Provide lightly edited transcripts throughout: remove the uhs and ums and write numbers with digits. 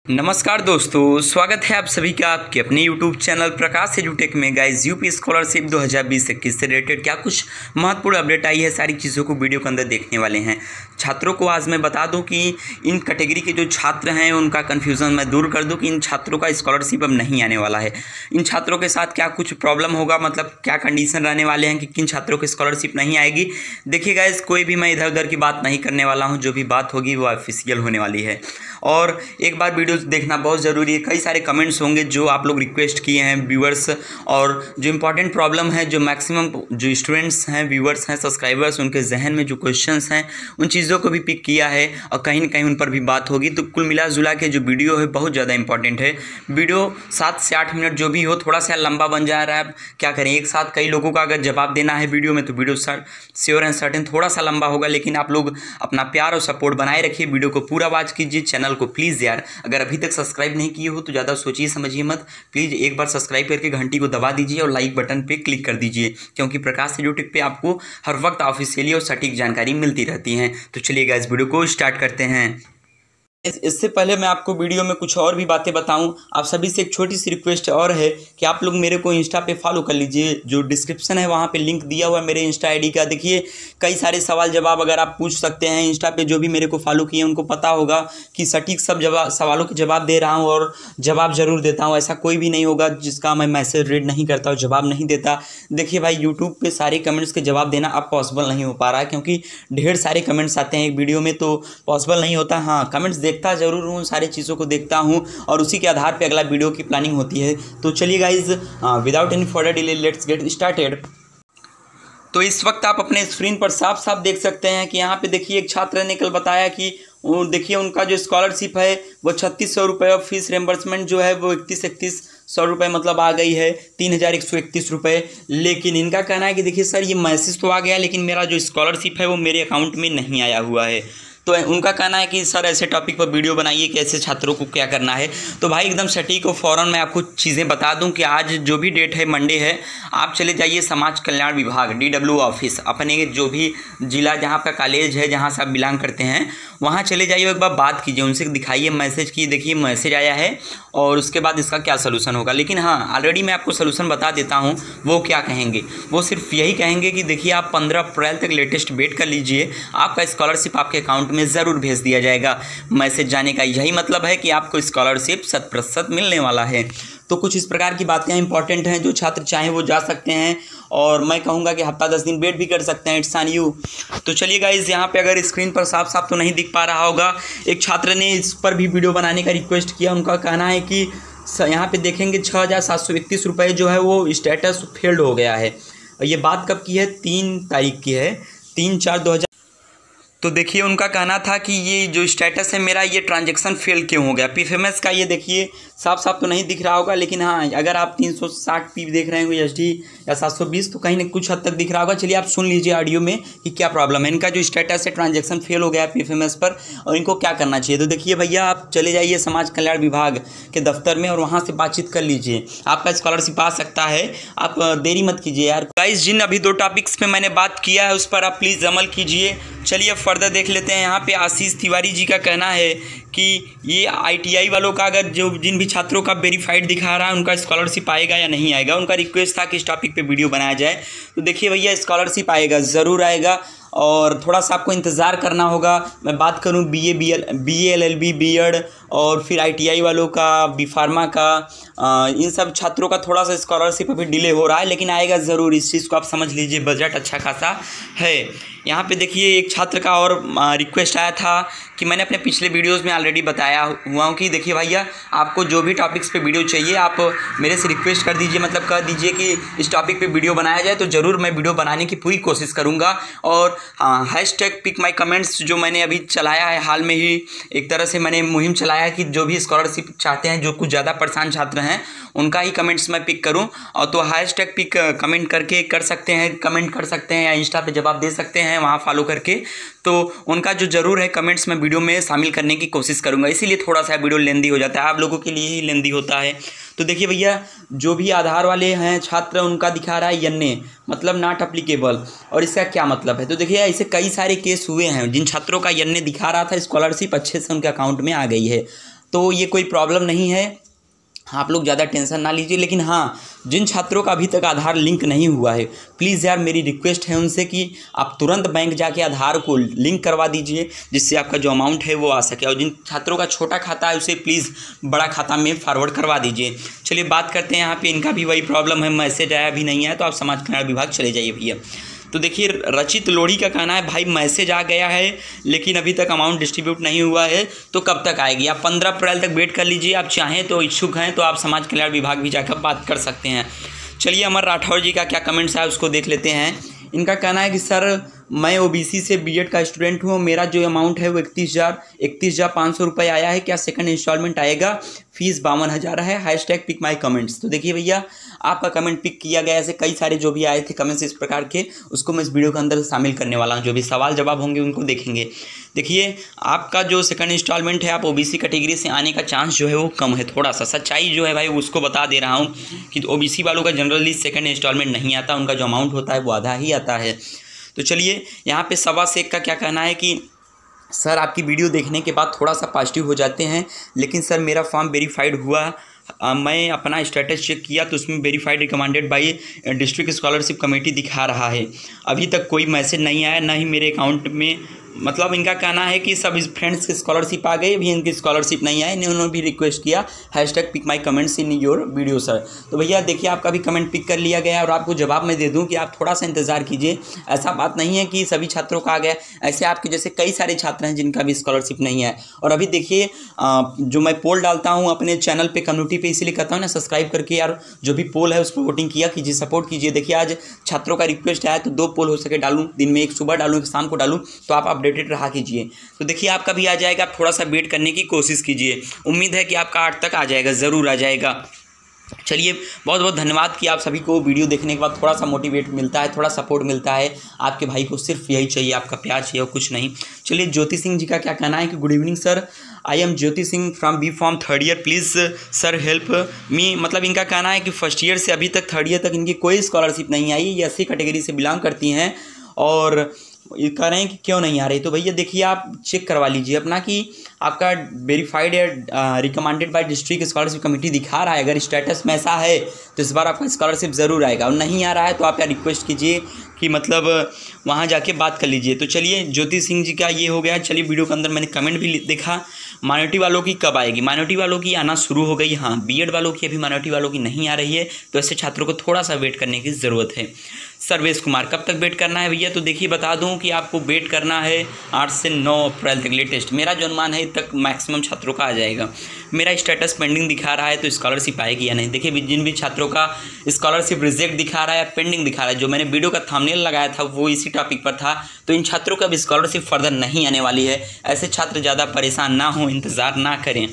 नमस्कार दोस्तों, स्वागत है आप सभी का आपके अपने YouTube चैनल प्रकाश एजुटेक में। गाइस, यूपी स्कॉलरशिप 2020-21 से रिलेटेड क्या कुछ महत्वपूर्ण अपडेट आई है, सारी चीज़ों को वीडियो के अंदर देखने वाले हैं। छात्रों को आज मैं बता दूं कि इन कैटेगरी के जो छात्र हैं उनका कन्फ्यूज़न मैं दूर कर दूं कि इन छात्रों का स्कॉलरशिप अब नहीं आने वाला है। इन छात्रों के साथ क्या कुछ प्रॉब्लम होगा, मतलब क्या कंडीशन रहने वाले हैं कि किन छात्रों की स्कॉलरशिप नहीं आएगी। देखिए गाइस, कोई भी मैं इधर उधर की बात नहीं करने वाला हूँ, जो भी बात होगी वो ऑफिशियल होने वाली है। और एक बार वीडियो देखना बहुत ज़रूरी है। कई सारे कमेंट्स होंगे जो आप लोग रिक्वेस्ट किए हैं व्यूअर्स, और जो इंपॉर्टेंट प्रॉब्लम है, जो मैक्सिमम जो स्टूडेंट्स हैं, व्यूअर्स हैं, सब्सक्राइबर्स, उनके जहन में जो क्वेश्चंस हैं उन चीज़ों को भी पिक किया है और कहीं ना कहीं उन पर भी बात होगी। तो कुल मिला जुला के जो वीडियो है बहुत ज़्यादा इंपॉर्टेंट है। वीडियो 7 से 8 मिनट जो भी हो, थोड़ा सा लंबा बन जा रहा है। अब क्या करें, एक साथ कई लोगों का अगर जवाब देना है वीडियो में तो वीडियो श्योर एंड सर्टेन थोड़ा सा लंबा होगा। लेकिन आप लोग अपना प्यार और सपोर्ट बनाए रखिए, वीडियो को पूरा वॉच कीजिए। चैनल को प्लीज़ यार, अगर अभी तक सब्सक्राइब नहीं किए हो तो ज़्यादा सोचिए समझिए मत, प्लीज़ एक बार सब्सक्राइब करके घंटी को दबा दीजिए और लाइक बटन पे क्लिक कर दीजिए, क्योंकि प्रकाश एजुटेक पे आपको हर वक्त ऑफिशियली और सटीक जानकारी मिलती रहती है। तो चलिए गाइस, वीडियो को स्टार्ट करते हैं। इससे पहले मैं आपको वीडियो में कुछ और भी बातें बताऊं, आप सभी से एक छोटी सी रिक्वेस्ट और है कि आप लोग मेरे को इंस्टा पे फॉलो कर लीजिए। जो डिस्क्रिप्शन है वहां पे लिंक दिया हुआ है मेरे इंस्टा आईडी का। देखिए, कई सारे सवाल जवाब अगर आप पूछ सकते हैं इंस्टा पे, जो भी मेरे को फॉलो किए उनको पता होगा कि सटीक सब सवालों के जवाब दे रहा हूँ और जवाब जरूर देता हूँ। ऐसा कोई भी नहीं होगा जिसका मैं मैसेज रीड नहीं करता और जवाब नहीं देता। देखिए भाई, यूट्यूब पर सारे कमेंट्स के जवाब देना अब पॉसिबल नहीं हो पा रहा है, क्योंकि ढेर सारे कमेंट्स आते हैं एक वीडियो में, तो पॉसिबल नहीं होता। हाँ, कमेंट्स देखता ज़रूर हूँ, सारी चीज़ों को देखता हूँ और उसी के आधार पे अगला वीडियो की प्लानिंग होती है। तो चलिए guys, without any further delay let's get started. तो इस वक्त आप अपने स्क्रीन पर साफ साफ देख सकते हैं कि यहाँ पे देखिए एक छात्र ने कल बताया कि देखिए उनका जो स्कॉलरशिप है वो 3600 रुपये और फीस रिम्बर्समेंट जो है वो 3100 रुपये मतलब आ गई है 3131 रुपये। लेकिन इनका कहना है कि देखिए सर, ये मैसेज तो आ गया लेकिन मेरा जो स्कॉलरशिप है वो मेरे अकाउंट में नहीं आया हुआ है। तो उनका कहना है कि सर ऐसे टॉपिक पर वीडियो बनाइए कि ऐसे छात्रों को क्या करना है। तो भाई एकदम सटीक और फ़ौरन मैं आपको चीज़ें बता दूं कि आज जो भी डेट है मंडे है, आप चले जाइए समाज कल्याण विभाग DW ऑफिस, अपने जो भी जिला जहां का कॉलेज है, जहां से आप बिलोंग करते हैं वहां चले जाइए, एक बार बात कीजिए उनसे, दिखाइए मैसेज की, देखिए मैसेज आया है और उसके बाद इसका क्या सोल्यूशन होगा। लेकिन हाँ, ऑलरेडी मैं आपको सोल्यूशन बता देता हूँ। वो क्या कहेंगे, वो सिर्फ यही कहेंगे कि देखिए आप 15 अप्रैल तक लेटेस्ट वेट कर लीजिए, आपका स्कॉलरशिप आपके अकाउंट में ज़रूर भेज दिया जाएगा। मैसेज जाने का यही मतलब है कि आपको स्कॉलरशिप 100% मिलने वाला है। तो कुछ इस प्रकार की बातें इंपॉर्टेंट हैं, जो छात्र चाहें वो जा सकते हैं और मैं कहूँगा कि हफ्ता 10 दिन वेट भी कर सकते हैं। It's on you. तो चलिए गाइज, यहाँ पे अगर स्क्रीन पर साफ साफ तो नहीं दिख पा रहा होगा, एक छात्र ने इस पर भी वीडियो बनाने का रिक्वेस्ट किया। उनका कहना है कि यहाँ पे देखेंगे 6731 रुपये जो है वो स्टेटस फेल्ड हो गया है। और ये बात कब की है, 3 तारीख की है, 3/4/2000। तो देखिए उनका कहना था कि ये जो स्टेटस है मेरा, ये ट्रांजैक्शन फेल क्यों हो गया। पीएफएमएस का ये देखिए साफ साफ तो नहीं दिख रहा होगा, लेकिन हाँ, अगर आप 360 पी देख रहे हैं USD या 720 तो कहीं ना कुछ हद तक दिख रहा होगा। चलिए आप सुन लीजिए ऑडियो में कि क्या प्रॉब्लम है। इनका जो स्टेटस है ट्रांजैक्शन फेल हो गया है पीएफएमएस पर, और इनको क्या करना चाहिए। तो देखिए भैया, आप चले जाइए समाज कल्याण विभाग के दफ्तर में और वहाँ से बातचीत कर लीजिए, आपका स्कॉलरशिप आ सकता है। आप देरी मत कीजिए यार। गाइस, जिन अभी 2 टॉपिक्स पे मैंने बात किया है उस पर आप प्लीज़ अमल कीजिए। चलिए अब फर्दर देख लेते हैं। यहाँ पे आशीष तिवारी जी का कहना है कि ये ITI वालों का, अगर जो जिन भी छात्रों का वेरीफाइड दिखा रहा है उनका स्कॉलरशिप आएगा या नहीं आएगा। उनका रिक्वेस्ट था कि इस टॉपिक पे वीडियो बनाया जाए। तो देखिए भैया, स्कॉलरशिप आएगा, ज़रूर आएगा और थोड़ा सा आपको इंतज़ार करना होगा। मैं बात करूं BA LLB BEd और फिर ITI वालों का, B.Pharma का, इन सब छात्रों का थोड़ा सा स्कॉलरशिप अभी डिले हो रहा है, लेकिन आएगा ज़रूर। इस चीज़ को आप समझ लीजिए, बजट अच्छा खासा है। यहाँ पे देखिए एक छात्र का और रिक्वेस्ट आया था कि मैंने अपने पिछले वीडियोस में ऑलरेडी बताया हुआ हूँ कि देखिए भैया, आपको जो भी टॉपिक्स पे वीडियो चाहिए आप मेरे से रिक्वेस्ट कर दीजिए, मतलब कह दीजिए कि इस टॉपिक पे वीडियो बनाया जाए, तो ज़रूर मैं वीडियो बनाने की पूरी कोशिश करूँगा। और हैशटैग पिक माई कमेंट्स जो मैंने अभी चलाया है, हाल में ही एक तरह से मैंने मुहिम चलाया है कि जो भी स्कॉलरशिप चाहते हैं, जो कुछ ज़्यादा परेशान छात्र हैं, उनका ही कमेंट्स मैं पिक करूं। और तो हैशटैग पिक कमेंट करके कर सकते हैं, कमेंट कर सकते हैं या इंस्टा पे जवाब दे सकते हैं वहाँ फॉलो करके। तो उनका जो ज़रूर है कमेंट्स मैं वीडियो में शामिल करने की कोशिश करूँगा। इसीलिए थोड़ा सा वीडियो लेंदी हो जाता है, आप लोगों के लिए ही लेंदी होता है। तो देखिए भैया, जो भी आधार वाले हैं छात्र, उनका दिखा रहा है यन्ने, मतलब नॉट अप्लीकेबल। और इसका क्या मतलब है, तो देखिए ऐसे कई सारे केस हुए हैं जिन छात्रों का यन्ने दिखा रहा था, स्कॉलरशिप अच्छे से उनके अकाउंट में आ गई है। तो ये कोई प्रॉब्लम नहीं है, आप लोग ज़्यादा टेंशन ना लीजिए। लेकिन हाँ, जिन छात्रों का अभी तक आधार लिंक नहीं हुआ है, प्लीज़ यार मेरी रिक्वेस्ट है उनसे कि आप तुरंत बैंक जाके आधार को लिंक करवा दीजिए, जिससे आपका जो अमाउंट है वो आ सके। और जिन छात्रों का छोटा खाता है उसे प्लीज़ बड़ा खाता में फॉरवर्ड करवा दीजिए। चलिए बात करते हैं, यहाँ पे इनका भी वही प्रॉब्लम है, मैसेज आया भी नहीं आया, तो आप समाज कल्याण विभाग चले जाइए भैया। तो देखिए रचित लोढ़ी का कहना है भाई मैसेज आ गया है लेकिन अभी तक अमाउंट डिस्ट्रीब्यूट नहीं हुआ है, तो कब तक आएगी? आप 15 अप्रैल तक वेट कर लीजिए। आप चाहें तो, इच्छुक हैं तो आप समाज कल्याण विभाग भी जाकर बात कर सकते हैं। चलिए अमर राठौर जी का क्या कमेंट्स है उसको देख लेते हैं। इनका कहना है कि सर मैं ओबीसी से बीएड का स्टूडेंट हूँ, मेरा जो अमाउंट है वो 31,500 रुपये आया है, क्या सेकंड इंस्टॉलमेंट आएगा? फीस 52,000 है। Hashtag pick my comments. तो देखिए भैया आपका कमेंट पिक किया गया, ऐसे कई सारे जो भी आए थे कमेंट्स इस प्रकार के, उसको मैं इस वीडियो के अंदर शामिल करने वाला हूँ। जो भी सवाल जवाब होंगे उनको देखेंगे। देखिए आपका जो सेकंड इंस्टॉलमेंट है, आप ओबीसी कैटेगरी से आने का चांस जो है वो कम है थोड़ा सा। सच्चाई जो है भाई उसको बता दे रहा हूँ कि ओबीसी वालों का जनरली सेकंड इंस्टॉलमेंट नहीं आता, उनका जो अमाउंट होता है वो आधा ही आता है। तो चलिए यहाँ पे सवा शेख का क्या कहना है कि सर आपकी वीडियो देखने के बाद थोड़ा सा पॉजिटिव हो जाते हैं, लेकिन सर मेरा फॉर्म वेरीफाइड हुआ, मैं अपना स्टेटस चेक किया तो उसमें verified recommended by district scholarship committee दिखा रहा है, अभी तक कोई मैसेज नहीं आया, ना ही मेरे अकाउंट में। मतलब इनका कहना है कि सब फ्रेंड्स की स्कॉलरशिप आ गई, अभी इनकी स्कॉलरशिप नहीं आई। उन्होंने भी रिक्वेस्ट किया hashtag pick my comments in your video sir. तो भैया देखिए आपका भी कमेंट पिक कर लिया गया और आपको जवाब मैं दे दूं कि आप थोड़ा सा इंतजार कीजिए। ऐसा बात नहीं है कि सभी छात्रों का आ गया, ऐसे आपके जैसे कई सारे छात्र हैं जिनका भी स्कॉलरशिप नहीं है। और अभी देखिए जो मैं पोल डालता हूँ अपने चैनल पर कम्युनिटी पर, इसीलिए कहता हूँ ना सब्सक्राइब करके यार जो भी पोल है उस पर वोटिंग किया कीजिए, सपोर्ट कीजिए। देखिए आज छात्रों का रिक्वेस्ट आया तो 2 पोल हो सके डालूँ, दिन में एक सुबह डालूँ एक शाम को डालूँ, तो आप अपडेटेड रहा कीजिए। तो देखिए आपका भी आ जाएगा, आप थोड़ा सा वेट करने की कोशिश कीजिए। उम्मीद है कि आपका 8 तक आ जाएगा, ज़रूर आ जाएगा। चलिए बहुत बहुत धन्यवाद कि आप सभी को वीडियो देखने के बाद थोड़ा सा मोटिवेट मिलता है, थोड़ा सपोर्ट मिलता है। आपके भाई को सिर्फ यही चाहिए, आपका प्यार चाहिए और कुछ नहीं। चलिए ज्योति सिंह जी का क्या कहना है कि good evening sir, I am Jyoti Singh from B pharm 3rd year, please sir help me. मतलब इनका कहना है कि फर्स्ट ईयर से अभी तक 3rd ईयर तक इनकी कोई स्कॉलरशिप नहीं आई, ये एससी कैटेगरी से बिलोंग करती हैं और ये कह रहे हैं कि क्यों नहीं आ रही। तो भैया देखिए आप चेक करवा लीजिए अपना कि आपका वेरीफाइड या recommended by district scholarship committee दिखा रहा है। अगर स्टेटस में ऐसा है तो इस बार आपका स्कॉलरशिप ज़रूर आएगा, और नहीं आ रहा है तो आप यार रिक्वेस्ट कीजिए कि मतलब वहाँ जाके बात कर लीजिए। तो चलिए ज्योति सिंह जी का ये हो गया। चलिए वीडियो के अंदर मैंने कमेंट भी देखा, माइनॉरिटी वालों की कब आएगी? माइनॉरिटी वालों की आना शुरू हो गई, हाँ। बीएड वालों की अभी माइनॉरिटी वालों की नहीं आ रही है, तो ऐसे छात्रों को थोड़ा सा वेट करने की ज़रूरत है। सर्वेश कुमार कब तक वेट करना है भैया? तो देखिए बता दूं कि आपको वेट करना है 8 से 9 अप्रैल तक लेटेस्ट। मेरा जो अनुमान है तक मैक्सिमम छात्रों का आ जाएगा। मेरा स्टेटस पेंडिंग दिखा रहा है, तो स्कॉलरशिप आएगी या नहीं? देखिए जिन भी छात्रों का स्कॉलरशिप रिजेक्ट दिखा रहा है या पेंडिंग दिखा रहा है, जो मैंने वीडियो का थंबनेल लगाया था वो इसी टॉपिक पर था, तो इन छात्रों का भी स्कॉलरशिप फर्दर नहीं आने वाली है। ऐसे छात्र ज़्यादा परेशान ना हो, इंतज़ार ना करें।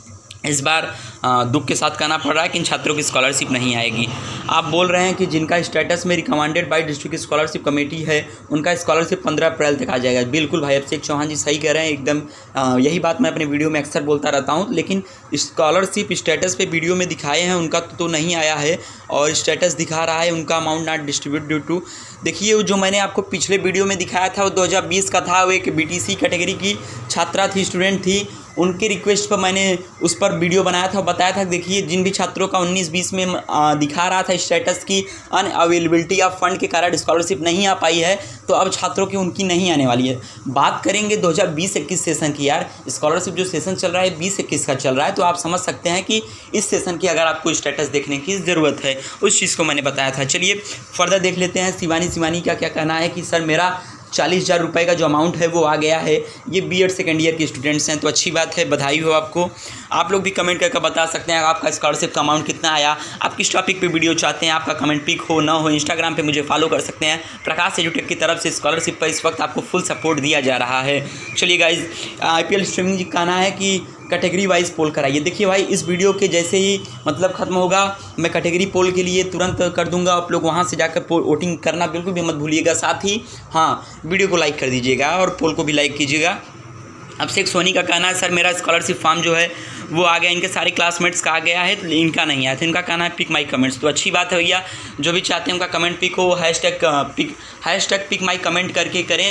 इस बार दुख के साथ कहना पड़ रहा है कि इन छात्रों की स्कॉलरशिप नहीं आएगी। आप बोल रहे हैं कि जिनका स्टेटस में recommended by district scholarship committee है उनका स्कॉलरशिप 15 अप्रैल तक आ जाएगा। बिल्कुल भाई अभिषेक चौहान जी सही कह रहे हैं एकदम। यही बात मैं अपने वीडियो में अक्सर बोलता रहता हूँ, लेकिन स्कॉलरशिप स्टेटस पे वीडियो में दिखाए हैं उनका तो नहीं आया है, और स्टेटस दिखा रहा है उनका amount not distribute due to. देखिए जो मैंने आपको पिछले वीडियो में दिखाया था वो 2020 का था। वो एक बीटीसी कैटेगरी की छात्रा थी, स्टूडेंट थी, उनके रिक्वेस्ट पर मैंने उस पर वीडियो बनाया था, बताया था देखिए जिन भी छात्रों का 19-20 में दिखा रहा था स्टेटस की अनअवेलेबिलिटी ऑफ फंड के कारण स्कॉलरशिप नहीं आ पाई है, तो अब छात्रों की उनकी नहीं आने वाली है। बात करेंगे 2020-21 सेशन की। यार स्कॉलरशिप जो सेशन चल रहा है 20-21 का चल रहा है, तो आप समझ सकते हैं कि इस सेशन की अगर आपको स्टेटस देखने की ज़रूरत है, उस चीज़ को मैंने बताया था। चलिए फर्दर देख लेते हैं शिवानी का क्या कहना है कि सर मेरा 40,000 रुपये का जो अमाउंट है वो आ गया है। ये बीएड सेकेंड ईयर के स्टूडेंट्स हैं, तो अच्छी बात है, बधाई हो आपको। आप लोग भी कमेंट करके बता सकते हैं आपका स्कॉलरशिप का अमाउंट कितना आया, आप किस टॉपिक पे वीडियो चाहते हैं, आपका कमेंट पिक हो ना हो। इंस्टाग्राम पे मुझे फॉलो कर सकते हैं। प्रकाश एजुटेक की तरफ से स्कॉलरशिप पर इस वक्त आपको फुल सपोर्ट दिया जा रहा है। चलिए गाइज IPL स्ट्रीमिंग जी कहना है कि कैटेगरी वाइज पोल कराइए। देखिए भाई इस वीडियो के जैसे ही मतलब ख़त्म होगा मैं कैटेगरी पोल के लिए तुरंत कर दूंगा। आप लोग वहां से जाकर वोटिंग करना बिल्कुल भी मत भूलिएगा। साथ ही हाँ वीडियो को लाइक कर दीजिएगा और पोल को भी लाइक कीजिएगा। अभिषेक सोनी का कहना है सर मेरा स्कॉलरशिप फॉर्म जो है वो आ गया, इनके सारे क्लासमेट्स का आ गया है, तो इनका नहीं आया था। इनका कहना है पिक माई कमेंट्स। तो अच्छी बात है भैया, जो भी चाहते हैं उनका कमेंट पिक हो, हैशटैग पिक माई कमेंट करके करें।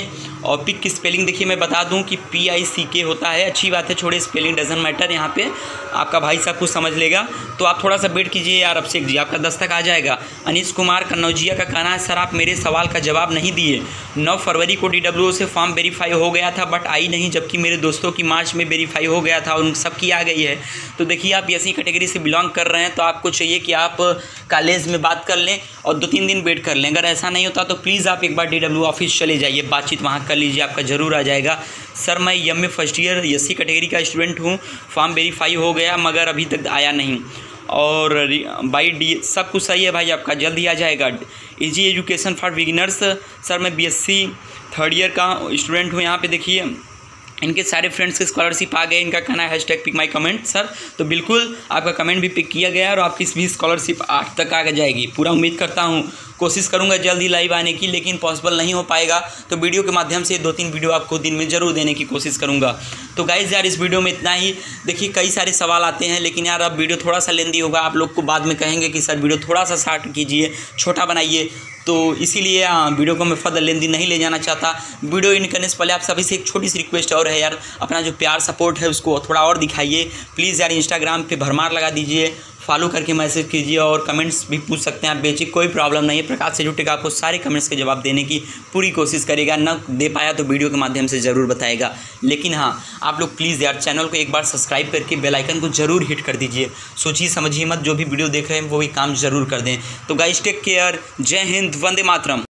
और पिक की स्पेलिंग देखिए मैं बता दूं कि PICK होता है। अच्छी बात है, छोड़े स्पेलिंग डजन मैटर, यहाँ पे आपका भाई सब कुछ समझ लेगा। तो आप थोड़ा सा वेट कीजिए यार, अभिषेक जी आपका दस्तक आ जाएगा। अनीश कुमार कन्नौजिया का कहना है सर आप मेरे सवाल का जवाब नहीं दिए। 9 फरवरी को DWO से फॉर्म वेरीफाई हो गया था बट आई नहीं, जबकि मेरे दोस्तों की मार्च में वेरीफाई हो गया था और उन सबकी आ गई है। तो देखिए आप ऐसी कैटेगरी से बिलोंग कर रहे हैं तो आपको चाहिए कि आप कॉलेज में बात कर लें और 2-3 दिन वेट कर लें। अगर ऐसा नहीं होता तो प्लीज़ आप एक बार DWO ऑफिस चले जाइए, बातचीत वहाँ कर लीजिए, आपका ज़रूर आ जाएगा। सर मैं MA first year SC category का स्टूडेंट हूँ, फॉर्म वेरीफाई हो गया मगर अभी तक आया नहीं। और बाई डी सब कुछ सही है भाई, आपका जल्द ही आ जाएगा। Easy education for beginners, sir मैं BSc थर्ड ईयर का स्टूडेंट हूँ। यहाँ पे देखिए इनके सारे फ्रेंड्स के स्कॉलरशिप आ गए। इनका कहना है #पिक माई कमेंट। सर तो बिल्कुल आपका कमेंट भी पिक किया गया है और आपकी भी स्कॉलरशिप 8 तक आ जाएगी। पूरा उम्मीद करता हूँ, कोशिश करूँगा जल्दी लाइव आने की, लेकिन पॉसिबल नहीं हो पाएगा तो वीडियो के माध्यम से 2-3 वीडियो आपको दिन में ज़रूर देने की कोशिश करूँगा। तो गाइज़ यार इस वीडियो में इतना ही। देखिए कई सारे सवाल आते हैं लेकिन यार अब वीडियो थोड़ा सा लेंदी होगा, आप लोग को बाद में कहेंगे कि सर वीडियो थोड़ा सा शॉर्ट कीजिए, छोटा बनाइए, तो इसीलिए वीडियो को मैं फर्दर लेंदी नहीं ले जाना चाहता। वीडियो इन करने से पहले आप सभी से एक छोटी सी रिक्वेस्ट और है यार, अपना जो प्यार सपोर्ट है उसको थोड़ा और दिखाइए प्लीज़ यार। इंस्टाग्राम पे भरमार लगा दीजिए, फॉलो करके मैसेज कीजिए और कमेंट्स भी पूछ सकते हैं आप, बेचिक कोई प्रॉब्लम नहीं है। प्रकाश से जुटेगा आपको सारे कमेंट्स के जवाब देने की पूरी कोशिश करेगा, न दे पाया तो वीडियो के माध्यम से ज़रूर बताएगा। लेकिन हाँ आप लोग प्लीज़ यार चैनल को एक बार सब्सक्राइब करके बेल आइकन को ज़रूर हिट कर दीजिए। सोचिए समझिए मत, जो भी वीडियो देख रहे हैं वो भी काम ज़रूर कर दें। तो गाइस टेक केयर, जय हिंद, वंदे मातरम।